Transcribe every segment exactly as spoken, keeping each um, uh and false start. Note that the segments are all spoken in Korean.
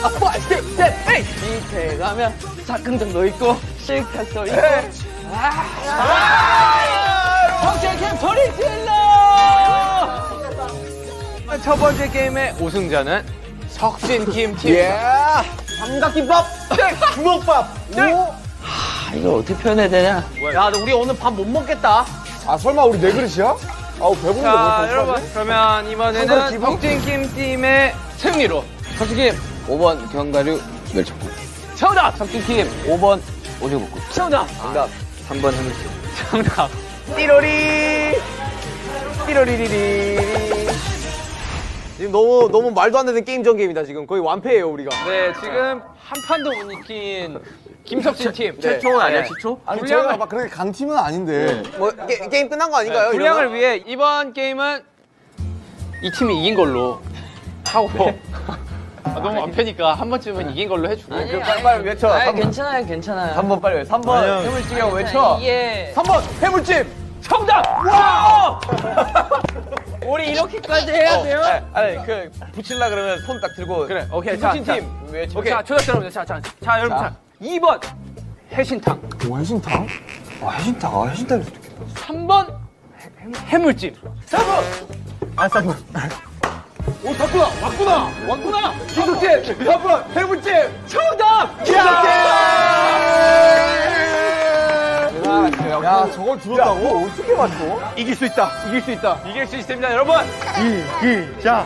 아, 셋, 셋, 에이! 밑에 가면 사금정도 있고 실컷도 있고. 형제 캠 소리 질러! 첫 번째 게임의 우승자는 석신김 팀. 예. 삼각김밥, 주먹밥. 오. 하, 이거 어떻게 표현해야 되냐? 야, 너 우리 오늘 밥 못 먹겠다. 아, 설마 우리 네 그릇이야? 아우, 배부른데. 자, 여러분, 그러면 이번에는 석진킴 팀의 승리로 석진킴 오 번 견과류 멸치국. 정답! 석진킴 오 번 오징어볶음. 정답! 정답. 삼 번 해물찜. 정답. 띠로리. 띠로리리리. 지금 너무 너무 말도 안 되는 게임 전 게임이다. 지금 거의 완패예요 우리가. 네, 지금 한 판도 못 이긴 김석진 팀. 최초는 아니야, 네. 최초? 아니, 저희가 막 그렇게 간 팀은 아닌데. 뭐 게, 게임 끝난 거 아닌가요? 네, 분량을 위해 이번 게임은 이 팀이 이긴 걸로 하고 아, 너무 완패니까 한 번쯤은 이긴 걸로 해주고. 그 빨리 빨리 외쳐. 아, 괜찮아요, 괜찮아요. 삼 번 빨리 외쳐. 삼 번 해물찜이라고 외쳐. 이게 삼 번 해물찜. 정답! 와! 우리 이렇게까지 해야 돼요? 어, 아니, 아니 그 붙일라 그러면 손 딱 들고. 그래, 오케이. 김석진 자, 팀 자, 외쳐. 오케이. 자, 초등학생 여러분들, 자, 자, 자, 여러분, 자, 이 번 해신탕, 오, 해신탕? 아, 해신탕. 아, 해신탕일 수도 있겠다. 삼 번 해물찜, 사 번. 아, 삼 번. 오, 탔구나! 왔구나! 왔구나. 김석진 삼 번 해물찜. 정답! 야, 저걸 들었다고? 어떻게 맞춰? 이길 수 있다. 이길 수 있다. 이길 수 있습니다, 여러분. 이기자!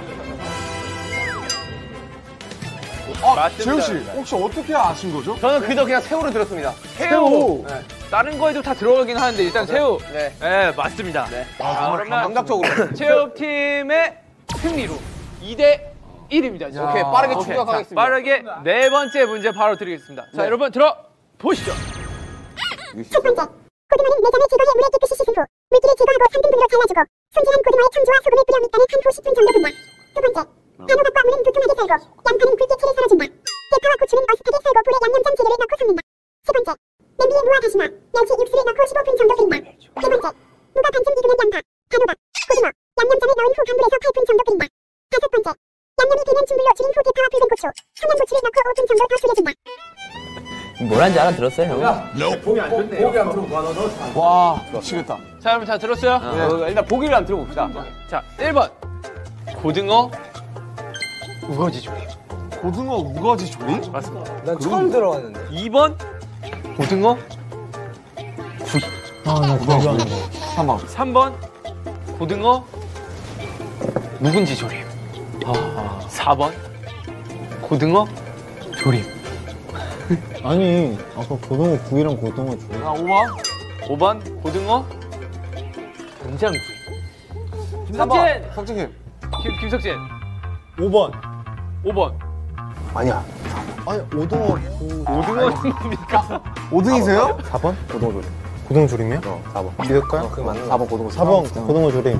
아, 재우 씨, 혹시 어떻게 아신 거죠? 저는 그저 그냥 새우로 들었습니다. 새우. 네. 다른 거에도 다 들어가긴 하는데 일단 새우. 네. 네, 맞습니다. 네. 아, 그러면 감각적으로. 체육팀의 승리로 이 대 일입니다. 오케이, 빠르게 오케이. 추격하겠습니다. 자, 빠르게 네 번째 문제 바로 드리겠습니다. 자, 네. 여러분 들어 보시죠. 첫 번째, 고등어는 내장을 제거해 물에 깨끗이 씻은 후 물기를 제거하고 삼 등분으로 잘라주고 손질한 고등어에 청주와 소금을 뿌려 밑간에 한 후 십 분 정도 둔다. 두 번째, 한우각과 무는 두툼하게 썰고 양파는 굵게 채를 썰어준다. 대파와 고추는 어슷하게 썰고 불에 양념장 재료를 넣고 섞는다. 세 번째, 냄비에 무와 다시마, 멸치 육수를 넣고 십오 분 정도 끓인다. 네 번째, 무가 반쯤 익으면 양파, 한우각, 고등어, 양념장을 넣은 후 강불에서 팔 분 정도 끓인다. 다섯 번째, 양념이 되면 준물로 줄인 후 대파와 붉은 고추, 청양고추를 넣고 오 분 정도 더 졸여준다. 뭐라는지 알아들었어요, 형? 보기 안 좋네. 보기 안 들어봐. 너 너. 와, 미치겠다. 자, 여러분 다 들었어요? 네. 일단 보기를 안 들어봅시다. 자, 일 번 고등어 우거지 조림. 고등어 우거지 조림? 맞습니다. 난 처음 들어봤는데. 이 번 고등어 구이. 아, 나 그거 안 돼. 삼 번. 삼 번 고등어 묵은지 조림. 사 번 고등어 조림. 아니 아까 고등어 구이랑 고등어 조림. 아, 오 번 오 번 고등어 된장구이. 김석진! 석진님. 김, 김석진 오 번. 오 번 아니야. 아니 오등어 구... 고등어는 뭡니까? 오 등이세요? 사 번? 고등어 조림. 고등어 조림이요? 어, 사 번. 믿을까요? 그 맞는 사 번 고등어. 사 번 고등어 조림.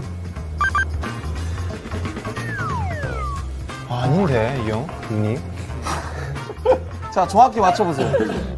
아, 아닌데 이 형? 님? 자, 정확히 맞춰보세요.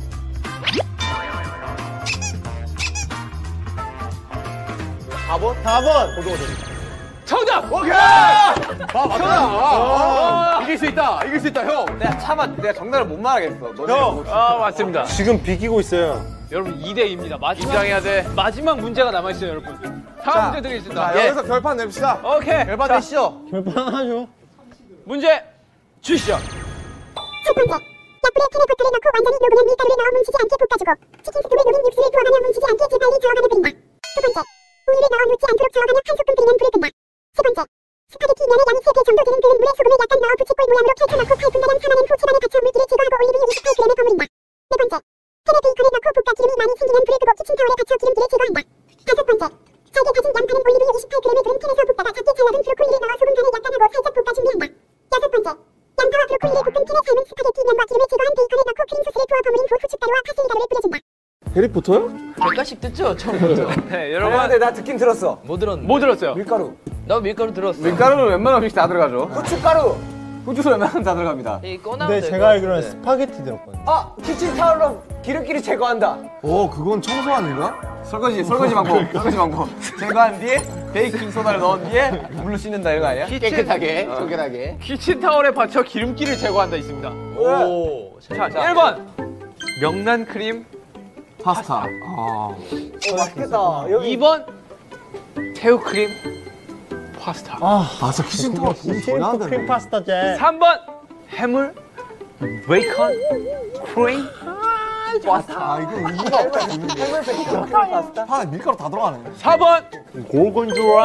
사 번? 사 번 고등어 조림. 정답! 오케이! 아, 맞다. 아, 이길 수 있다. 이길 수 있다, 형. 내가 차마 내가 정답을 못 말하겠어. 형. 아, 맞습니다. 지금 비기고 있어요. 여러분 이 대 이입니다. 마지막, 긴장해야 돼. 마지막 문제가 남아있어요, 여러분. 다음 문제 드리겠습니다. 자, 예. 여기서 결판 냅시다. 오케이. 열받 자, 되시죠? 결판하죠. 문제 주시죠. 첫 번째, 약불에 팬에 버터를 넣고 완전히 녹으면 밀가루를 넣어 뭉치지 않게 볶아주고 치킨 스톡에 녹인 육수를 부어가며 뭉치지 않게 재빨리 저어가며 끓인다. 두 번째, 우유를 넣어 묻지 않도록 저어가며 한 소끔 끓이면 불을 끈다. 세 번째, 스파게티 면의 양이 세 배 정도 되는 끓는 물에 소금을 약간 넣어 부채꼴 모양으로 펼쳐 넣고 팔 분가량 삶아낸 후 집안에 받쳐 물기를 제거하고 올리브 육십팔 그램에 버무린다. 네 번째, 팬에 베이컨을 넣고 볶아 기름이 많이 생기면 불을 끄고 키친타올에 받쳐 기름기를 제거한다. 다섯 번째, 잘게 다진 양파는 올리브 이십팔 그램을 두른 팬에서 볶다가 작게 잘라둔 브로콜리를 넣어 소금 간을 약간 하고 살짝 볶아 준비한다. 여섯 번째, 양파와 브로콜리를 볶은 팬에 삶은 스파게티 면과 기름을 제거한 베이컨을 넣고 크림 소스를 부어 버무린 후 후춧가루와 파슬리 가루를 뿌려준다. 해리포터요? 백가씩 듣죠, 처음부터. 네, 여러분. 근데 나 듣긴 들었어. 뭐 들었는데? 뭐 들었어요? 밀가루. 나 밀가루 들었어. 밀가루는 웬만하면 다 들어가죠. 후춧가루. 후추도 웬만하면 다 들어갑니다. 이 꺼나면 근데 될 제가 것 알기로는 같은데. 스파게티 들었거든요. 아, 키친타올로 기름기를 제거한다. 오, 그건 청소 아닌가? 설거지, 설거지 방법. 설거지 방법. 제거한 뒤에 베이킹 소다를 넣은 뒤에 물로 씻는다 이거 아니야? 깨끗하게, 청결하게. 키친타올에 받쳐 기름기를 제거한다 있습니다. 오. 자, 일 번 명란 크림 파스타. 맛있겠다. 이 번 새우 크림 파스타. 아, 진짜 키친타워 도움 전혀 안 크림 되네. 파스타제. 삼 번 해물 베이컨 크림 아, 이거 이유가 없다. 해물 베이컨 파스타. 파 밀가루 다 들어가네. 사 번 고건조라.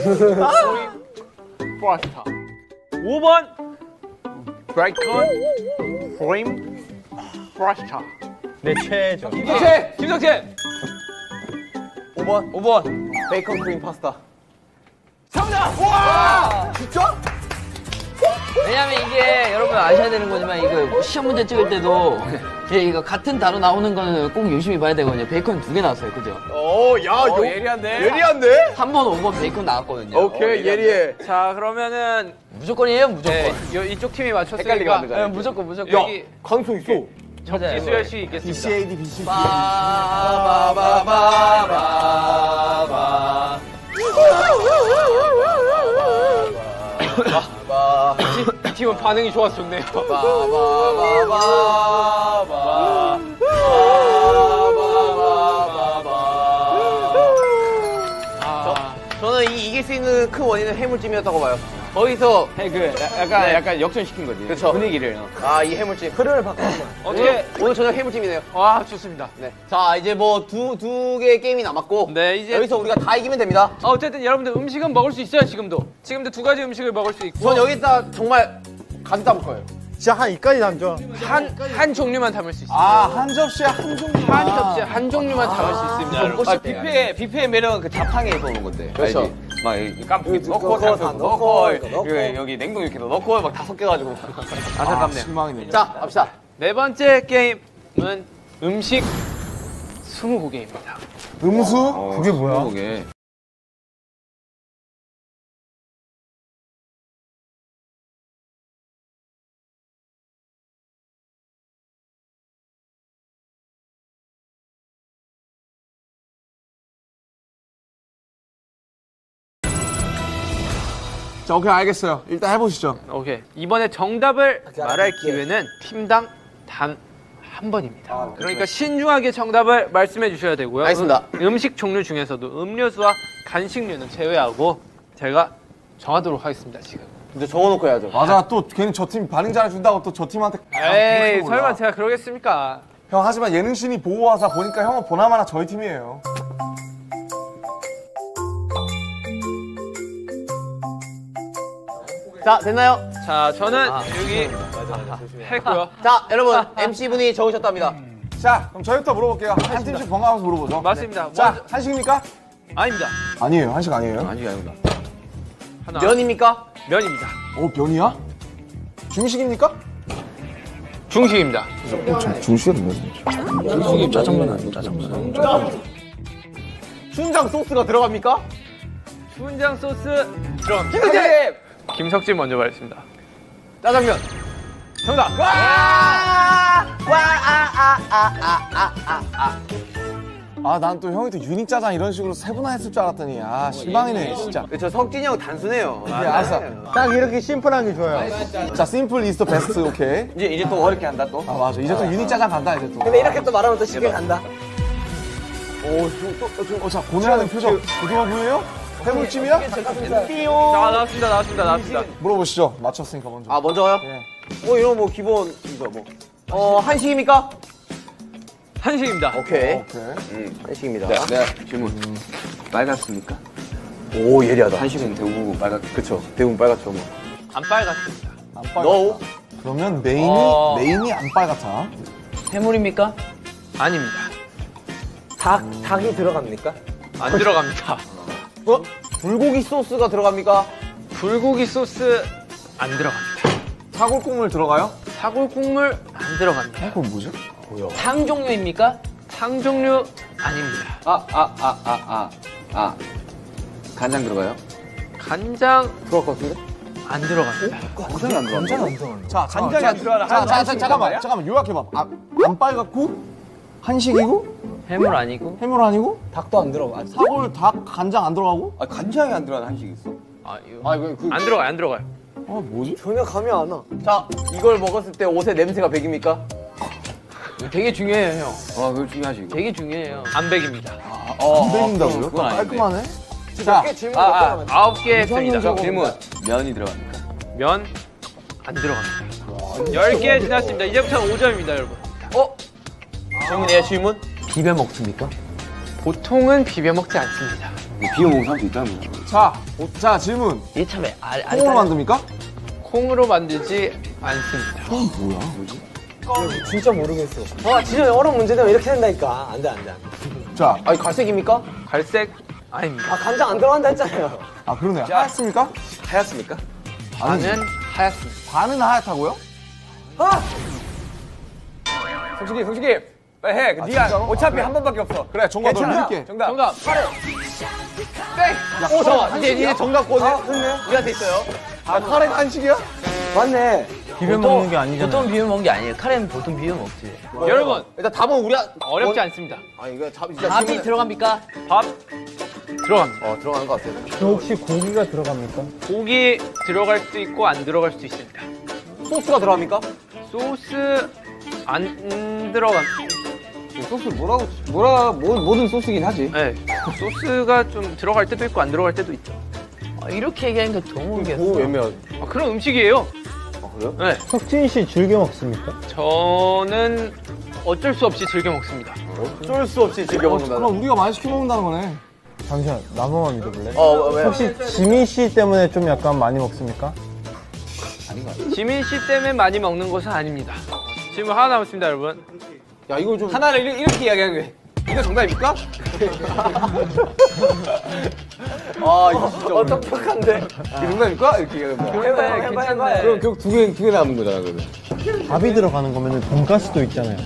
크림 파스타. 오 번 베이컨 크림 파스타. 내 최애죠. 김성재! 김성재! 오 번. 오 번 베이컨 크림 파스타. 정답! 와! 진짜? 왜냐면 이게 여러분 아셔야 되는 거지만 이거 시험 문제 찍을 때도 예, 이거 같은 단어 나오는 거는 꼭 열심히 봐야 되거든요. 베이컨 두 개 나왔어요, 그죠? 오, 야, 어, 요, 예리한데? 예리한데? 삼 번, 오 번 베이컨 나왔거든요. 오케이, 예리해. 자, 그러면은 무조건이에요, 무조건. 네, 요- 이쪽 팀이 헷갈리게 맞췄으니까 만들잖아. 네, 무조건, 무조건. 야, 여기 가능성 있어. 적지 수혈씨 있겠습니다. 비씨에이디, 비씨비. 바바바바바바. 이 팀은 반응이 좋아서 좋네요. 바바바바바바. 아, 저는 이, 이길 수 있는 큰 원인은 해물찜이었다고 봐요. 거기서 그 약간 약간 역전시킨 거지. 그렇죠. 분위기를. 아, 이 해물찜. 흐름을 바꾸는 거야. 어떻게? 오늘 저녁 해물찜이네요. 와, 좋습니다. 네. 자, 이제 뭐 두 두 개의 게임이 남았고. 네, 이제 여기서 우리가 다 이기면 됩니다. 아, 어쨌든 여러분들 음식은 먹을 수 있어요, 지금도. 지금도 두 가지 음식을 먹을 수 있고 전 여기다 정말 가득 담을 거예요. 진짜 한 이까지 담죠. 한, 한 종류만 담을 수 있어요. 아, 한 접시에 한 종류. 한 접시에 한 종류만 담을 수 있습니다, 여러분. 아, 뷔페의 뷔페의 매력은 그 자판기에 있어오는 건데. 그렇죠. 알지? 막 이 깜빡이 넣고 장도 넣고 여기 여기 냉동 이렇게 넣고 막 다 섞여가지고 아삭감네요. 실망이네. 자, 갑시다. 네 번째 게임은 음식 스무고개입니다. 음수? 그게 뭐야? 그게. 자, 오케이, 알겠어요. 일단 해보시죠. 오케이. 이번에 정답을 말할 기회는 팀당 단 한 번입니다. 그러니까 신중하게 정답을 말씀해 주셔야 되고요. 알겠습니다. 음, 음식 종류 중에서도 음료수와 간식류는 제외하고 제가 정하도록 하겠습니다, 지금. 이제 적어놓고 해야죠. 맞아, 또 괜히 저 팀 반응 잘해준다고 또 저 팀한테. 에이, 몰라. 설마 제가 그러겠습니까? 형, 하지만 예능신이 보호하사 보니까 형은 보나마나 저희 팀이에요. 자, 됐나요? 자, 저는 여기 했고요. 자, 여러분 엠씨분이 적으셨답니다. 자, 그럼 저희부터 물어볼게요. 한 팀씩 번갈아서 물어보죠. 맞습니다. 자, 먼저- 한식입니까? 아닙니다. 아니에요, 한식 아니에요. 아니, 아닙니다. 하나. 면입니까? 면입니다. 어, 면이야? 중식입니까? 중식입니다. 중식은 뭐지? 중식이 짜장면 아니고 짜장면. 춘장 소스가 들어갑니까? 춘장 소스 들어갑니다. 김석재! 김석진 먼저 말했습니다. 짜장면. 정답! 와! 와! 아! 아! 아! 아! 아! 아! 아! 아, 난 또 형이 또 유니짜장 이런 식으로 세분화했을 줄 알았더니, 아, 실망이네, 진짜. 저 석진이 형 단순해요. 네, 알았어. 딱 이렇게 심플한 게 좋아요. 자, 심플 이즈 더 베스트, 오케이. 이제 이제 또 어렵게 한다 또. 아, 맞아. 이제 또 유니짜장 간다, 이제 또. 근데 이렇게 또 말하면 또 쉽게 간다. 오, 또, 또, 또, 어, 자, 고뇌하는 표정. 고등어 보여요? 해물찜이야? 자, 나왔습니다, 나왔습니다, 나왔습니다. 물어보시죠. 맞췄으니까 먼저. 아, 먼저요? 예. 뭐 이런 뭐 기본 이거 뭐. 어, 한식입니까? 한식입니다. 오케이. 오케이. 음, 한식입니다. 네, 네. 질문. 빨갛습니까? 오, 예리하다. 한식은 대부분 빨갛. 그쵸. 대부분 빨갛죠. 뭐. 안 빨갛습니다. 안 빨갛다. No. 그러면 메인이, 어. 메인이 안 빨갛다. 해물입니까? 아닙니다. 닭, 닭이 들어갑니까? 안 들어갑니다. 어? 불고기 소스가 들어갑니까? 불고기 소스 안 들어갑니다. 사골 국물 들어가요? 사골 국물 안 들어갑니다. 그건 뭐지? 탕 종류입니까? 탕 종류 아닙니다. 아, 아, 아, 아, 아. 아. 간장 들어가요? 간장 들어갈 것 같은데? 안 들어갑니다. 간장이 안 들어가요? 자, 간장이 안 들어가는 자, 자, 자, 한식 잠깐만, 말이야? 잠깐만, 요약해봐. 아, 안 빨갛고, 한식이고, 해물 아니고? 해물 아니고? 닭도 안 들어가. 사골, 닭, 간장 안 들어가고? 아, 간장이 안 들어가는 한식 있어? 아 이거 아, 이거 그. 안 들어가요 안 들어가요. 아, 뭐지? 전혀 감이 안 와. 자, 이걸 먹었을 때 옷의 냄새가 백입니까? 되게 중요해요 형. 아, 그거 중요하지. 이거. 되게 중요해요. 안백입니다. 어, 안 베긴다고요? 그건 아닌데. 깔끔하네? 자, 질문 아, 몇 아. 개 남았지? 아홉 개 했습니다. 자, 질문. 면이 들어갑니까? 면 안 들어갑니다. 열 개 지났습니다. 이제부터 오 점입니다 여러분. 어? 질문이에요, 질문? 비벼 먹습니까? 보통은 비벼 먹지 않습니다. 비벼 먹는 사람도 있다는 거. 자, 오, 자 질문. 이게 참 알, 알, 콩으로 만듭니까? 콩으로 만들지 않습니다. 뭐야? 진짜 모르겠어. 아, 진짜 어려운 문제 되면 이렇게 된다니까. 안 돼, 안 돼, 안 돼. 자, 아니, 갈색입니까? 갈색 아닙니다. 아, 간장 안 들어간다 했잖아요. 아, 그러네요. 하얗습니까? 하얗습니까? 반은 하얗습니다. 반은 하얗다고요? 아! 솔직히, 솔직히. 빨리 해. 네가 어차피 한 번밖에 없어. 그래, 정답 너 괜찮아. 믿을게. 정답. 정답. 땡! 오, 잠깐만. 이제, 이제 정답권을 우리한테 있어요. 아, 카레가 한식이야? 맞네. 비벼 먹는 게 아니잖아. 보통 비벼 먹는 게 아니에요. 카레는 보통 비벼 먹지. 여러분 일단 답은 우리 어렵지 않습니다. 아, 이거 답 진짜 밥이 질문에- 들어갑니까? 밥 들어갑니다. 어, 들어가는 것 같아요. 혹시 고기가 들어갑니까? 고기 들어갈 수도 있고 안 들어갈 수도 있습니다. 소스가 들어갑니까? 소스 안 들어갑니다. 소스 뭐라고, 뭐라, 뭐, 뭐든 소스긴 하지. 네. 소스가 좀 들어갈 때도 있고 안 들어갈 때도 있죠. 아, 이렇게 얘기하니까 더 모르겠어. 오, 애매하지. 아, 그런 음식이에요. 아, 그래요? 네. 석진 씨 즐겨 먹습니까? 저는 어쩔 수 없이 즐겨 먹습니다. 어쩔 수 없이 즐겨 먹는다. 그럼 우리가 많이 시켜 먹는다는 거네. 잠시만, 나무만 믿어볼래? 어, 왜? 혹시 지민 씨 때문에 좀 약간 많이 먹습니까? 지민 씨 때문에 많이 먹는 것은 아닙니다. 질문 하나 남았습니다, 여러분. 야, 이거 좀. 하나를 이렇게, 이렇게 이야기하는 거야. 이거 정답입니까? 아, 이거 진짜. 어떡한데? 이게 정답입니까? 이렇게 얘기하는 거야. 해봐, 해봐, 해봐. 그럼 결국 두 개, 두 개 남은 거잖아, 그러면. 밥이 들어가는 거면 돈가스도 있잖아요.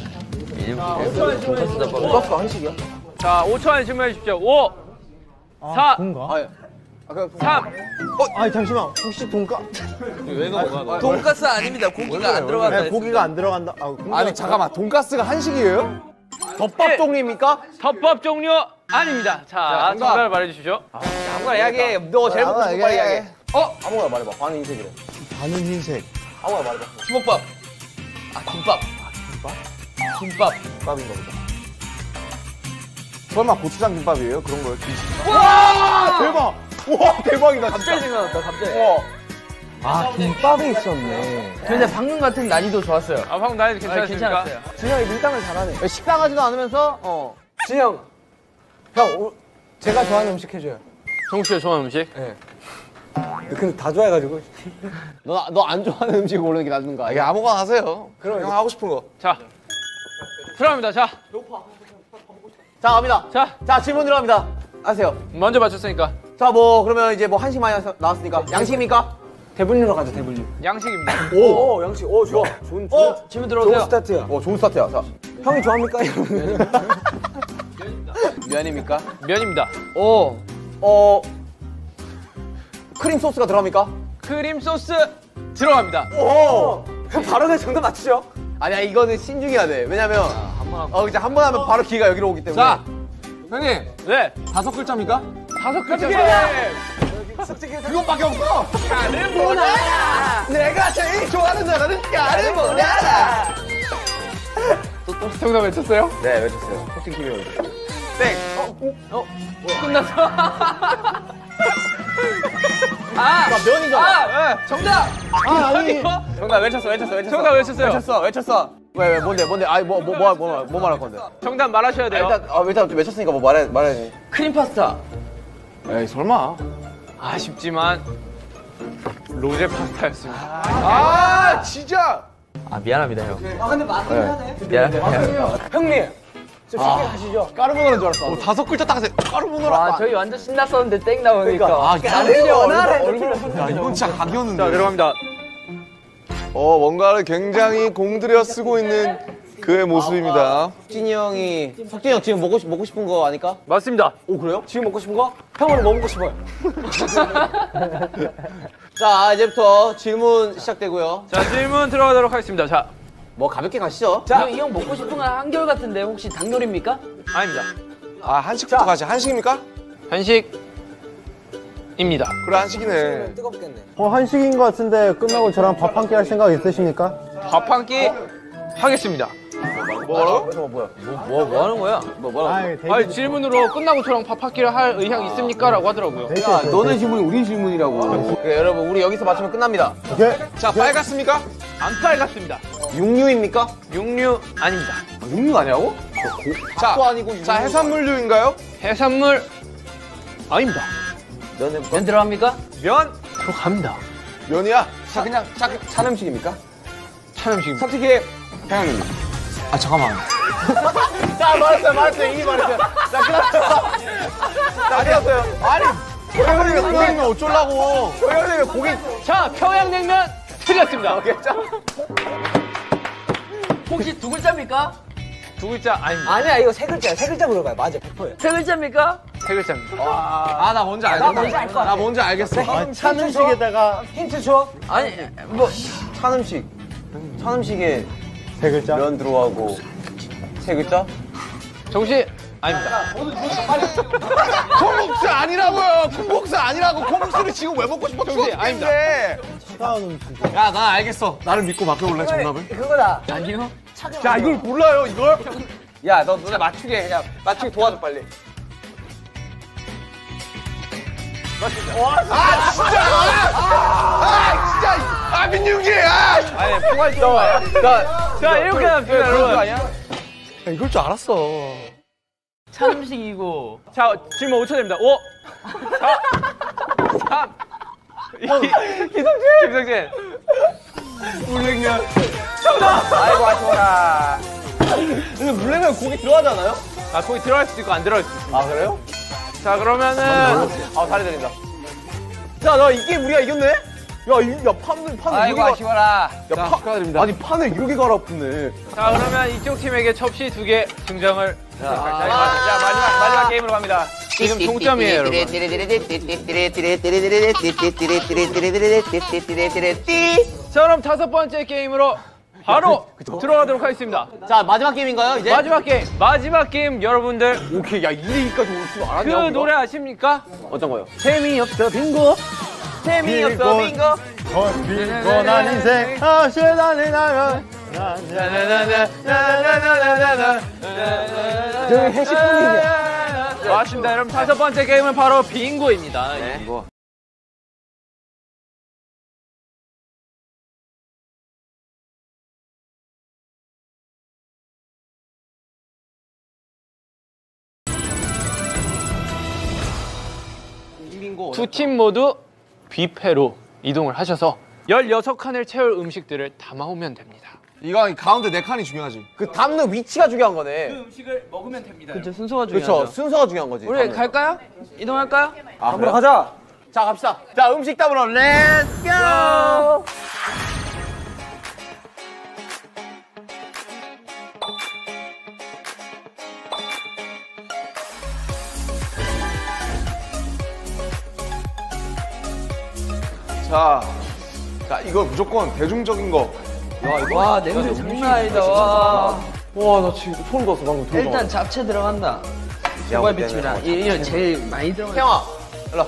돈가스가 한식이야? 자, 오 초 안에 질문해 주십시오. 오, 사, 그런가? 아, 아, 그냥 삼. 아니 잠시만, 혹시 돈가? 돈가스 아닙니다. 고기가 안 들어간다. 네, 고기가 안 들어간다. 아, 고기가 아니, 잠깐만. 돈가스가 한식이에요? 덮밥 종류입니까? 덮밥 종류 아닙니다. 자, 정답. 정답을 말해 주시죠. 아무거나 이야기해. 너 제일 먹고 싶은 거 이야기해. 이야기해. 어? 아무거나 말해봐. 반은 흰색이래. 반은 흰색. 아무거나 말해봐. 주먹밥. 아, 김밥. 김밥. 김밥인가 보다. 설마 고추장 김밥이에요? 그런 거요? 와! 대박! 와, 대박이다, 갑자기 생각났다, 갑자기. 아, 김밥이 있었네. 근데 방금 같은 난이도 좋았어요. 아, 방금 나이 괜찮았습니까? 괜찮았어요. 진영이 밀당을 잘하네. 식당하지도 않으면서, 어. 진영, 형, 오, 제가 좋아하는 음식 해줘요. 정우 씨가 좋아하는 음식? 근데 다 좋아해가지고. 너, 너 안 좋아하는 음식 고르는 게 낫는 거 아니야? 아무거나 하세요. 그럼 형 하고 싶은 거. 자, 들어갑니다. 자, 자, 갑니다. 자, 자, 질문 들어갑니다. 하세요. 먼저 맞췄으니까 자, 뭐, 그러면 이제 뭐 한식 많이 나왔- 나왔으니까. 양식입니까? 대분류로 가자, 대분류. 양식입니다. 오, 오 양식. 오, 좋아. 좋은, 좋은, 어? 질문 좋은 들어오세요. 스타트야. 어, 좋은 스타트야. 자, 형이 좋아합니까? 이러면. 면입니까? 면입니다. 오. 어, 크림 소스가 들어갑니까? 크림 소스 들어갑니다. 오! 형 바로 그냥 정답 맞추죠? 아니야, 이거는 신중해야 돼. 왜냐면, 어, 이제 한 번 하면 바로 기회가 여기로 오기 때문에. 자, 형님, 네, 다섯 글자입니까? 다섯 글자. 그것밖에 없어! 나를 보나라! 내가 제일 좋아하는 나라는 나를 보나라! 정답 외쳤어요? 네, 외쳤어요. 커팅 팀이 외쳤어요. 땡! 어? 끝났어. 아, 면이잖아. 아, 네. 정답. 아, 아니. 정답 외쳤어, 외쳤어, 외쳤어. 정답 외쳤어요. 외쳤어, 외쳤어. 왜, 왜, 뭔데, 뭔데? 아니, 뭐, 뭐, 뭐, 뭐, 뭐 말할 건데? 정답 말하셔야 아, 돼요. 일단, 아, 일단 외쳤으니까 뭐 말해, 말해야지. 크림 파스타. 에이, 설마. 아쉽지만 로제 파스타였습니다. 아, 진짜! 아, 미안합니다, 형. 아, 근데 맞긴 하네. 미안합니다. 형님, 좀 쉽게 가시죠. 까르보나라인 줄 알았어. 다섯 글자 딱 하세요. 까르보나라. 와, 저희 완전 신났었는데 땡 나오니까. 아, 나를 원하라. 야, 이건 진짜 각이었는데. 자, 들어갑니다. 어, 뭔가를 굉장히 공들여 쓰고 있는 그의 모습입니다. 석진이 형이, 석진이 형 지금 먹고, 싶, 먹고 싶은 거 아닐까? 맞습니다. 오, 그래요? 지금 먹고 싶은 거? 형은 뭐 먹고 싶어요? 자, 이제부터 질문 시작되고요. 자, 질문 들어가도록 하겠습니다. 자, 뭐 가볍게 가시죠. 자, 이 형 먹고 싶은 건 한결 같은데 혹시 닭요리입니까? 아닙니다. 아, 한식부터 가자. 한식입니까? 한식입니다. 그래, 한식이네. 어, 한식인 것 같은데 끝나고 저랑 밥 한 끼 할 생각 있으십니까? 밥 한 끼 하겠습니다. 뭐라고? 뭐야? 뭐, 뭐 하는 거야? 뭐 뭐라고? 아이, 되게 아니 질문으로 끝나고 저랑 밥 한 끼를 할 의향 있습니까? 라고 하더라고요. 되게 야, 되게 너네 질문이 우리 질문이라고. 그래, 여러분, 우리 여기서 맞추면 끝납니다. 오케이. 자, 빨갛습니까? 안 빨갛습니다. 육류입니까? 육류 아닙니다. 아, 육류 아니라고? 자, 또 아니고 육류. 자, 해산물류인가요? 해산물 아닙니다. 면 해볼까? 면 들어갑니까? 면 들어갑니다. 면이야? 자, 그냥 자, 찬 음식입니까? 찬 음식입니다. 솔직히 태양입니다. 아, 잠깐만. 자, 말했어요, 말했어요. 이미 말했어요. 자, 끝났어요. 자, 끝났어요. 아니, 태양이가 그거면 어쩌려고. 조현이가 고기. 자, 평양냉면 틀렸습니다. 오케이, 자. 혹시 두 글자입니까? 두 글자 아닙니다. 아니야 이거 세 글자야 세 글자 물어봐요 맞아 백 퍼센트야 세 글자입니까? 세 글자입니다. 아, 나 뭔지 알겠어. 뭔지 알것 같아. 나 뭔지 알겠어. 아, 찬 음식에다가 힌트 줘 아니, 뭐, 찬 음식. 찬 음식에 세 글자? 면 들어가고 세 글자? 정시 아닙니다. 콩국수 아니라고요. 콩국수 아니라고. 콩국수를 지금 왜 먹고 싶어? 정신 아닙니다. 차가운 음식. 야, 난 알겠어. 나를 믿고 맡겨볼래, 정답을? 그거다 아니요. 야, 이걸 몰라요, 이걸? 야, 너 누나 맞추게 해. 그냥 맞추게 도와줘 빨리. 아, 진짜! 아, 아, 진짜! 아, 민윤기! 아! 아니, 포괄 좀 봐요. 자, 자, 이렇게 합시다, 여러분. 야, 이걸 줄 알았어. 찬 음식이고. 자, 질문 오 초 됩니다. 오, 사, 삼, 이, 김성진! 김성진! 물냉면. 아이고 아쉬워라. 근데 물냉면 고기 들어가잖아요? 아, 거기 들어갈 수도 있고 안 들어갈 수도 있습니다. 아 그래요? 자, 그러면은. 아 다리 들린다. 자, 너 이게 우리가 이겼네? 야, 이, 야 판을 판을 아이고, 이렇게 아쉬워라. 가... 야, 파, 축하드립니다. 아니 판을 이렇게 갈아엎네. 자, 그러면 이쪽 팀에게 접시 두 개 증정을. 자, 자, 자 마지막 마지막 게임으로 갑니다. 지금 동점이에요, 여러분. 자, 그럼 다섯 번째 게임으로 바로 들어가도록 하겠습니다. 자, 마지막 게임인가요 이제? 마지막 게임, 마지막 게임 여러분들 오케이, 야 이 대 이까지 올 줄 그 알았냐? 노래 아십니까? 어떤 거요? 재미없어 빙고. 재미없어 빙고. 어, 빈곤한 인생 아시다니 나면 저기 회식 분위기야. 맞습니다. 여러분 다섯 번째 게임은 바로 빙고입니다. 네. 빙고. 두 팀 모두 뷔페로 이동을 하셔서 열여섯 칸을 채울 음식들을 담아오면 됩니다. 이거 가운데 네 칸이 중요하지. 그 담는 위치가 중요한 거네. 그 음식을 먹으면 됩니다. 그쵸, 순서가 중요하죠. 그렇죠. 순서가 중요한 거지. 우리 담는. 갈까요? 이동할까요? 아, 담으러 가자 자, 갑시다. 자, 음식 담으러 렛츠 고! 자, 자, 이거 무조건 대중적인 거. 와, 냄새 장난 아니다. 와. 와, 나 지금 소름 돋았어, 방금. 들어봐. 일단 잡채 들어간다. 소발 비침이랑 이- 이런 제일 많이 들어가. 태영아, 일로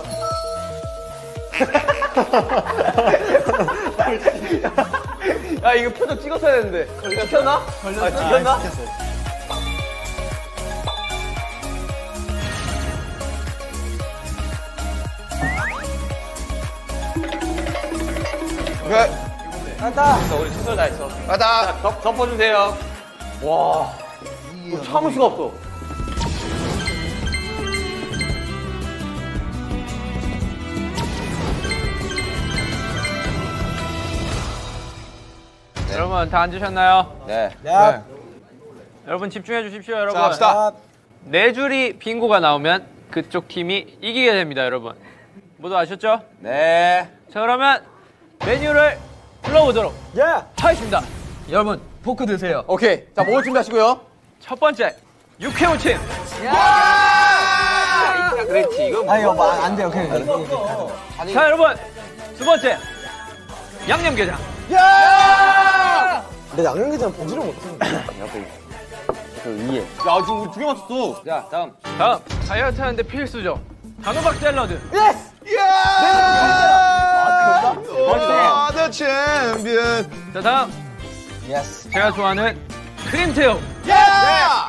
와. 야, 이거 표정 찍었어야 되는데. 찍혔나? 걸렸어? 아, 찍혔나? 오케이. 간다 우리 최선을 다했어. 가자. 덮, 덮어주세요. 와, 이거 참을 수가 없어. 여러분 다 앉으셨나요? 네. 야 여러분 집중해 주십시오, 여러분. 자, 갑시다. 네 줄이 빙고가 나오면 그쪽 팀이 이기게 됩니다, 여러분. 모두 아셨죠? 네. 자, 그러면 메뉴를 불러보도록 야 하겠습니다. 여러분, 포크 드세요. 오케이. 자, 먹을 준비하시고요. 첫 번째, 육회무침. 아, 그랬지. 이거 아 이거 안 돼요 그냥 자, 여러분 두 번째, 양념게장. 야! 근데 양념게장 보지를 못했는데. 야, 지금 우리 두 개 맞췄어. 자, 다음. 다음 다이어트 하는데 필수죠. 단호박 샐러드. 예스! 아, 더 챔피언. 자 다음 예스. 제가 좋아하는 크림새우. 야!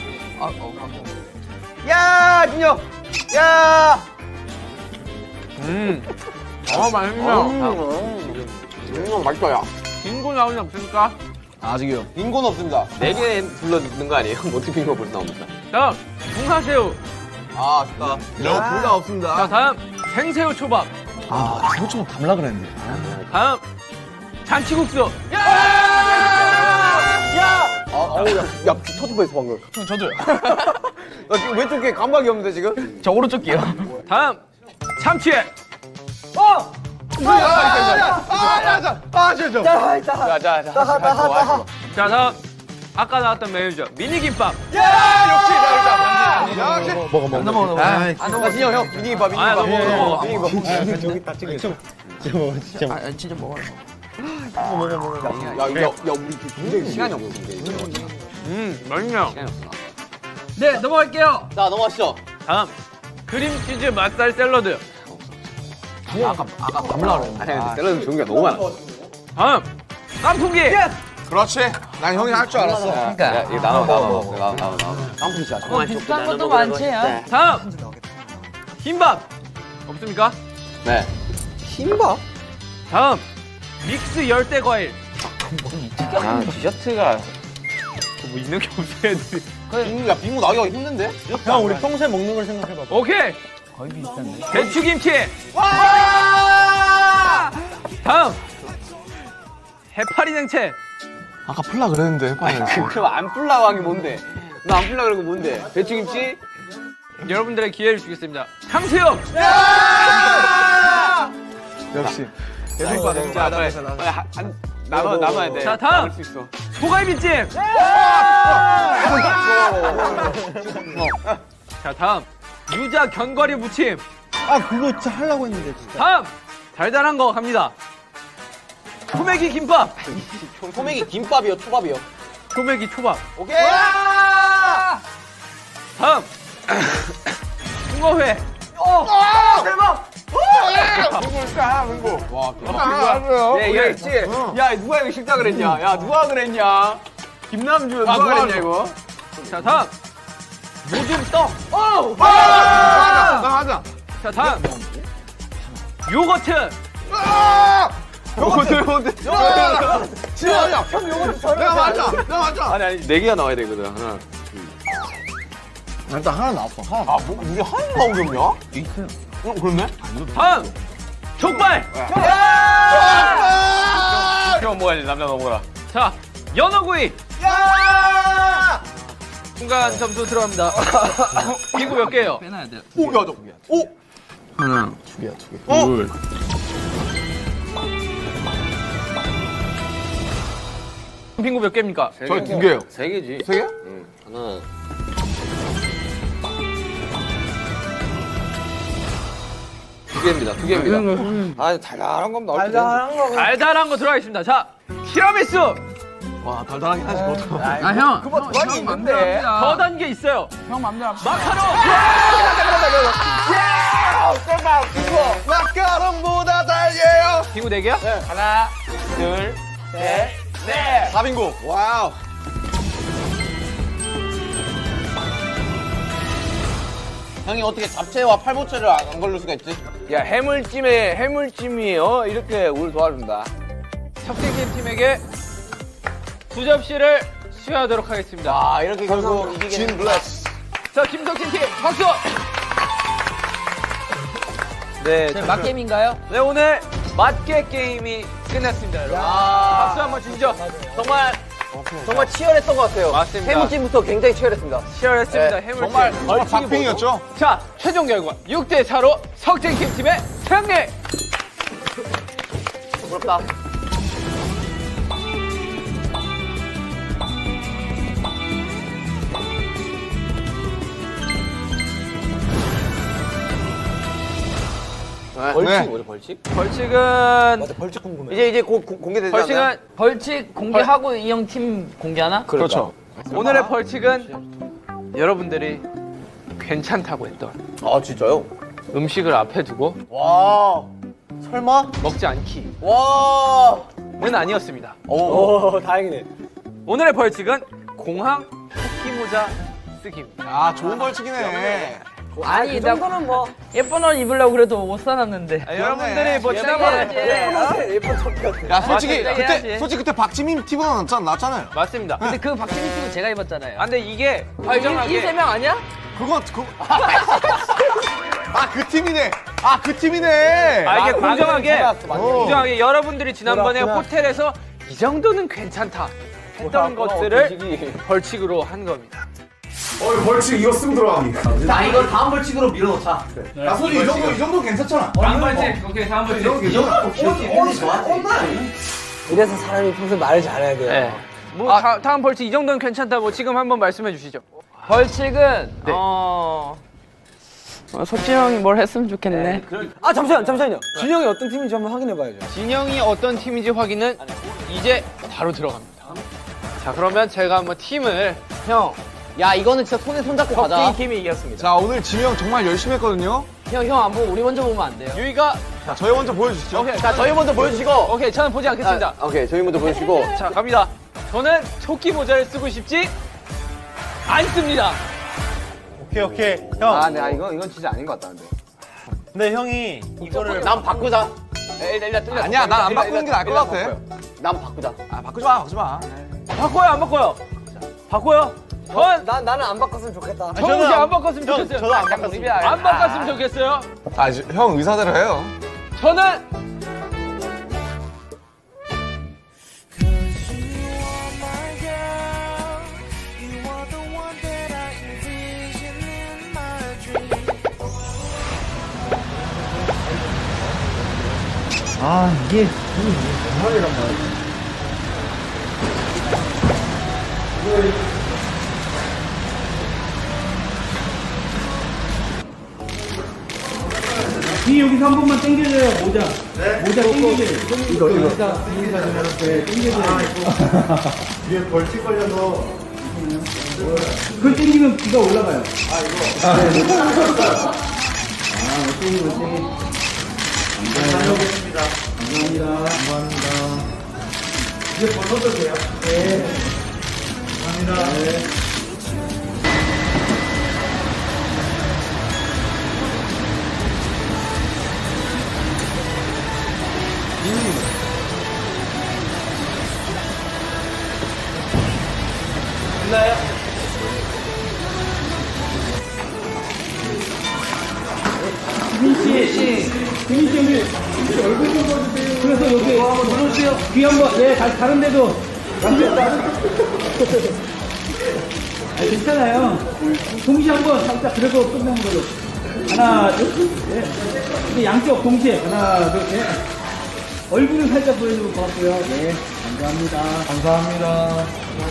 야, 진영. 야. 음. 어 맛있네요. 음, 맛있다, 야. 빙고 나오지 없습니까? 아직이요. 빈곤 없습니다. 네 개 불러주는 거 아니에요? 어떻게 빈곤 벌써 나옵니까? 다음 붕사새우. 아, 좋다. 둘다 없습니다. 자 다음 생새우 초밥. 아, 이거 좀 담라 그랬는데. 다음 잔치국수. 아, 아우, 야, 야, 비 터질 뻔했어, 방금. 저도요. 나 지금 왼쪽 귀에 감각이 없는데, 지금? 저 오른쪽 귀요. 다음 참치회. 어! 아, 야, 야, 아, 야, 자, 아, 저, 저. 자, 자, 자. 따하, 따하, 따하. 자 다음 아까 나왔던 메뉴죠. 미니김밥. 야, 역시, 자, 역시. 먹어, 먹어. 먹어, 먹어. 아, 아, 진영, 형. 미니김밥, 미니김밥. 아, 너무, 너무. 미니김밥. 저기 딱 찍어. 진짜 먹어, 진짜 먹어. 진짜 먹어요. 야, 야, 야, 우리 굉장히 시간이 없었는데, 이제. 음 맛있네요. 시간이 없어. 네 넘어갈게요. 자, 넘어가시죠. 다음 크림치즈 맛살 샐러드. 아까, 아까 담으려고 그랬는데. 아니, 근데 샐러드 종류가 너무 많아. 다음 깐풍기. 그렇지. 난 형이 할 줄 알았어. 야, 이거 나눠, 나눠. 나눠, 나눠, 나눠. 깜짝이 진짜. 어, 비슷한 것도 많지. 다음 흰밥. 없습니까? 네. 흰밥? 다음 믹스 열대 과일. 아, 디저트가. 뭐 있는 게 없어야지. 빙, 야, 빙고 나기가 힘든데? 형, 우리 평소에 먹는 걸 생각해봐. 오케이. 거의 비슷한데. 배추김치. 다음 해파리 냉채. 아까 풀라 그랬는데, 해파리. 그럼 안 풀라고 한 게 뭔데? 너 안 풀라 그런 거 뭔데? 배추김치? 여러분들의 기회를 주겠습니다. 탕수육. 역시. 계속 받아. 자, 빨리. 빨리 한, 한, 나눠, 나눠야 돼. 자, 다음. 나눌 수 있어. 소갈비찜. 자, 다음 유자 견과류 무침. 아, 그거 진짜 하려고 했는데, 진짜. 다음 달달한 거 갑니다. 소매기 김밥. 소맥이 김밥이요, 초밥이요? 소매기 초밥. 오케이! 다음 붕어회. 야, 이거 있지? 야, 누가 이거 싫다 그랬냐? 야, 누가 그랬냐? 김남주, 누가 그랬냐, 이거? 자, 다음 요즘 떡. 어! 나 하자. 자, 다음 요거트. 요거트, 요거트. 진짜, 야, 형 요거트 저래. 내가 맞아, 내가 맞아. 아니, 아니, 네 개가 나와야 되거든, 하나. 일단 하나 나왔어, 하나. 아, 뭐, 우리 하나도 나온 게 없냐? 있어요. 어, 그렇네? 다음 족발. 시켜 먹어야지, 남자 먹어라. 자, 연어구이. 야! 순간 점수 들어갑니다. 빙고 몇 개예요? 빼놔야 돼. 오, 야, 너. 오! 하나. 두 개야, 두 개. 어? 둘. 빙고 몇 개입니까? 저희 두 개요. 세 개지. 세 개? 응. 하나. 두 개입니다, 두 개입니다. 아, 달달한 건 나올 때. 달달한 거. 달달한 거 들어가 있습니다. 자, 티라미수. 와, 달달하긴 하지, 보통. 아, 형. 그거 도안이 있는데. 더 단 게 있어요. 형 맘대로. 마카롱. 마카롱보다 달려요. 빙고 네 개야? 하나, 둘, 셋, 넷. 사빙고. 와우. 형이 어떻게 잡채와 팔보채를 안 걸릴 수가 있지? 야, 해물찜에 해물찜이 어 이렇게 우리 도와준다. 척진팀 팀에게 두 접시를 수여하도록 하겠습니다. 아, 이렇게 결국 이기게 진 되는 블레스. 자, 김석진 팀 박수. 네, 제 맛게임인가요? 네, 오늘 맛게 게임이 끝났습니다, 여러분. 아, 박수 한번 주시죠. 정말 정말 치열했던 것 같아요. 맞습니다. 해물찜부터 굉장히 치열했습니다. 치열했습니다. 네, 해물찜. 정말 정말 박빙이었죠? 자, 최종 결과 육 대 사로 석진팀 팀의 승리. 부럽다. 벌칙 뭐죠 벌칙? 벌칙은 맞아, 벌칙 궁금해. 이제 이제 곧 공개되지 않나요? 벌칙은 벌칙 공개하고 이 형 팀 공개하나? 그렇죠. 오늘의 벌칙은 여러분들이 괜찮다고 했던 아 진짜요? 음식을 앞에 두고 와 설마? 먹지 않기는 와. 아니었습니다. 오, 다행이네. 오늘의 벌칙은 공항 토끼 모자 쓰기입니다. 아, 좋은 벌칙이네. 아니 나 뭐 예쁜 옷 입으려고 그래도 옷 사놨는데. 아, 여러분들이 뭐 지난번에 예쁜 척 같아. 야, 솔직히 맞습니다. 그때 해야지. 솔직히 그때 박지민 티보다 낫잖아, 낫잖아요. 맞습니다. 근데 그 박진희 팀은 제가 입었잖아요. 아, 근데 이게 이 공정하게 세 명 아니야? 그거 그 아, 그 팀이네. 아, 그 팀이네. 아, 이게 공정하게 맞아. 공정하게 여러분들이 지난번에 그렇구나. 호텔에서 이 정도는 괜찮다 했던 것들을 벌칙으로 한 겁니다. 어, 벌칙 이거 쓰고 들어가기. 자 이걸 다음 벌칙으로 밀어놓자. 야, 솔직히 이 정도 이 정도 괜찮잖아. 다음 벌칙. 오케이, 다음 벌칙. 이래서 사람이 평소에 말을 잘해야 돼요. 네. 뭐 다, 다음 벌칙 이 정도는 괜찮다고 지금 한번 말씀해 주시죠. 벌칙은 어... 어 석진 형이 뭘 했으면 좋겠네. 아, 잠시만, 잠시만요. 준영이 어떤 팀인지 한번 확인해봐야죠. 진영이 어떤 팀인지 확인은 이제 바로 들어갑니다. 자, 그러면 제가 한번 팀을 형, 야 이거는 진짜 손에 손잡고 가자. 덕진 팀이 이겼습니다. 자, 오늘 지명 정말 열심히 했거든요. 형, 형 안 보고 우리 먼저 보면 안 돼요. 유이가 자, 저희 먼저 보여주시죠. 오케이, 자 저희 먼저 보여주시고. 오케이, 저는 보지 않겠습니다. 아, 오케이 저희 먼저 보여주시고. 자, 갑니다. 저는 토끼 모자를 쓰고 싶지 않습니다. 오케이 오케이 형. 아, 네, 아, 이건 이건 진짜 아닌 것 같다 근데. 근데 형이 이거를 난 바꾸자. 일단 일단 일단 아니야, 난안 바꾸는 게 나을 것 같아. 난 바꾸자. 아, 바꾸지 마, 바꾸지 마. 바꿔요, 안 바꿔요? 바꿔요? 전 나, 나는 안 바꿨으면 좋겠다. 정우 씨안 바꿨으면 좋겠어요. 저도 안 바꿨습니다. 안 바꿨으면 좋겠어요. 아, 저- 형 의사대로 해요. 저는 아 이게 정말이란 말이야. 이 여기서 한 번만 당겨줘요. 모자. 모자 당겨줘요. 이거 이거. 네, 당겨줘요. 이게 벌칙 걸려서 그걸 당기면 귀가 올라가요. 아 이거. 아, 네. 아, 어떻게 어떻게. 감사합니다. 감사합니다. 감사합니다. 이제 벗어도 돼요. 네. 감사합니다. 네. 김씨, 김씨 여기 얼굴 좀 봐주세요. 그래서 여기 한번 눌러주세요. 귀 한번, 예, 다시 다른 데도. 아, 괜찮아요. 동시에 한번 살짝 그래도 끝나는 걸로. 하나, 둘, 예. 이제 양쪽 동시에 하나, 둘, 셋. 얼굴을 살짝 보여주면 고맙고요. 네, 감사합니다. 감사합니다.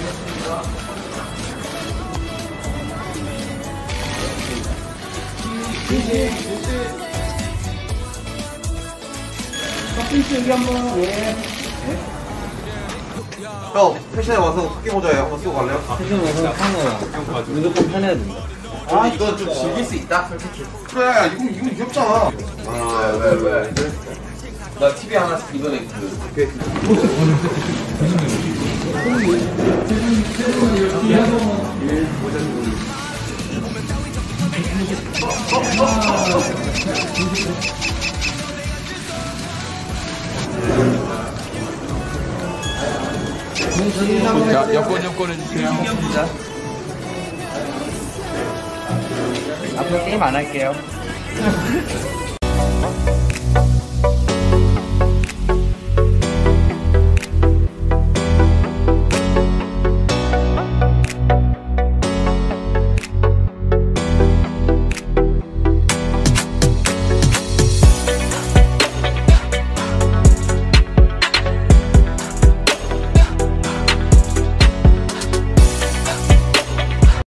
커피스 여기 한번, 예. 형, 패션에 와서 토끼 모자에 한번 쓰고 갈래요? 패션 와서 상어야. 무조건 편해야 된다. 아, 이거 좀 즐길 수 있다, 솔직히. 그래, 이거, 이거 귀엽잖아. 아, 왜, 왜? 나 티비 하나씩 이번에 그, 자, 여권 여권 해주세요. 앞으로 게임 안 할게요.